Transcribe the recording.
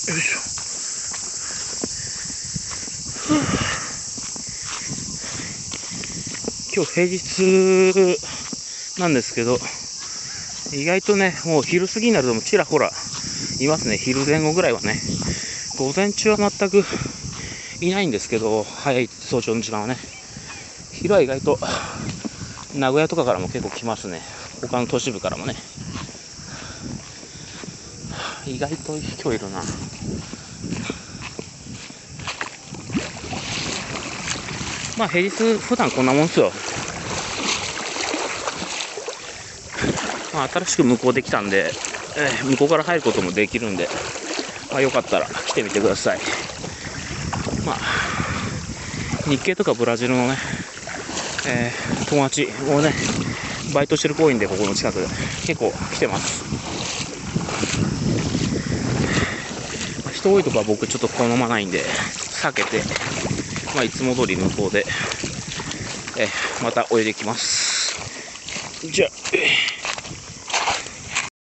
よいしょ。今日平日なんですけど、意外とね、もう昼過ぎになるともちらほらいますね。昼前後ぐらいはね。午前中は全くいないんですけど、早い早朝の時間はね。昼は意外と名古屋とかからも結構来ますね。他の都市部からもね。意外と今日いるな。まあ平日普段こんなもんですよ。まあ、新しく向こうできたんで、向こうから入ることもできるんで、まあ、よかったら来てみてください。まあ、日系とかブラジルのね、友達もね、バイトしてる公園でここの近くで結構来てます。人多いとこは僕ちょっと好まないんで避けて、まあ、いつも通り向こうで、またおいできます。じゃあ。